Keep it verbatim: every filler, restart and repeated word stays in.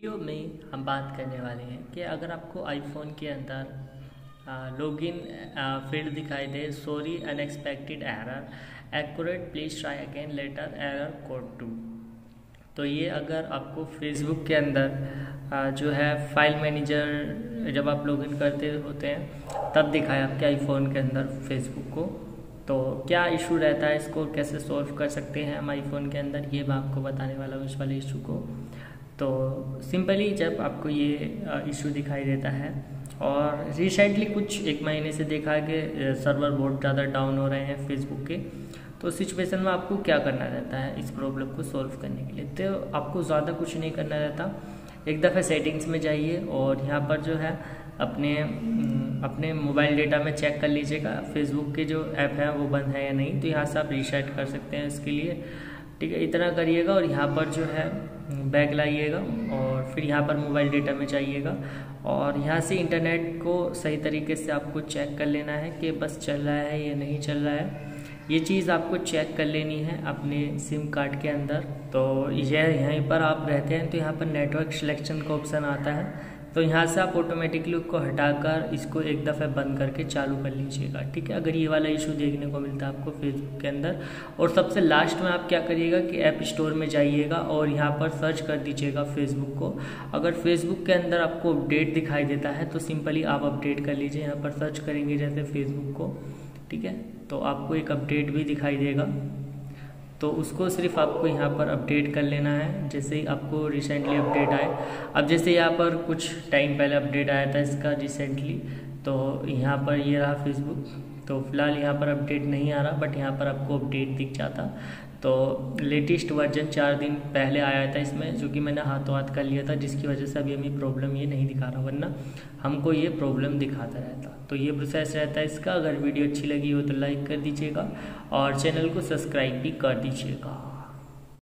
Video में हम बात करने वाले हैं कि अगर आपको आईफोन के अंदर लॉगिन फील्ड दिखाई दे, sorry unexpected error, occurred please try again later error code two. तो ये अगर आपको फेसबुक के अंदर आ, जो है फाइल मैनेजर जब आप लॉगिन करते होते हैं तब दिखाए आपके आईफोन के अंदर फेसबुक को, तो क्या इशू रहता है, इसको कैसे सॉल्व कर सकते हैं हम आईफोन के अंदर, ये मैं आपको बताने वाला हूँ इस वाले इशू को। तो सिंपली जब आपको ये इशू दिखाई देता है और रिसेंटली कुछ एक महीने से देखा है कि सर्वर बहुत ज़्यादा डाउन हो रहे हैं फेसबुक के, तो सिचुएशन में आपको क्या करना रहता है इस प्रॉब्लम को सॉल्व करने के लिए। तो आपको ज़्यादा कुछ नहीं करना रहता, एक दफ़े सेटिंग्स में जाइए और यहाँ पर जो है अपने अपने मोबाइल डेटा में चेक कर लीजिएगा फेसबुक के जो ऐप है वो बंद है या नहीं। तो यहाँ से आप रीसेट कर सकते हैं इसके लिए, ठीक है। इतना करिएगा और यहाँ पर जो है बैक लाइएगा और फिर यहाँ पर मोबाइल डेटा में जाइएगा और यहाँ से इंटरनेट को सही तरीके से आपको चेक कर लेना है कि बस चल रहा है या नहीं चल रहा है। ये चीज़ आपको चेक कर लेनी है अपने सिम कार्ड के अंदर। तो यह यहीं पर आप रहते हैं तो यहाँ पर नेटवर्क सिलेक्शन का ऑप्शन आता है, तो यहाँ से आप ऑटोमेटिकली उसको हटाकर इसको एक दफ़े बंद करके चालू कर लीजिएगा, ठीक है। अगर ये वाला इशू देखने को मिलता है आपको फेसबुक के अंदर, और सबसे लास्ट में आप क्या करिएगा कि ऐप स्टोर में जाइएगा और यहाँ पर सर्च कर दीजिएगा फेसबुक को। अगर फेसबुक के अंदर आपको अपडेट दिखाई देता है तो सिंपली आप अपडेट कर लीजिए, यहाँ पर सर्च करेंगे जैसे फेसबुक को, ठीक है, तो आपको एक अपडेट भी दिखाई देगा। तो उसको सिर्फ आपको यहाँ पर अपडेट कर लेना है जैसे ही आपको रिसेंटली अपडेट आए। अब जैसे यहाँ पर कुछ टाइम पहले अपडेट आया था इसका रिसेंटली, तो यहाँ पर ये रहा फेसबुक, तो फिलहाल यहाँ पर अपडेट नहीं आ रहा, बट यहाँ पर आपको अपडेट दिख जाता। तो लेटेस्ट वर्जन चार दिन पहले आया था इसमें, जो कि मैंने हाथों हाथ कर लिया था, जिसकी वजह से अभी हमें प्रॉब्लम ये नहीं दिखा रहा, वरना हमको ये प्रॉब्लम दिखाता रहता। तो ये प्रोसेस रहता है इसका। अगर वीडियो अच्छी लगी हो तो लाइक कर दीजिएगा और चैनल को सब्सक्राइब भी कर दीजिएगा।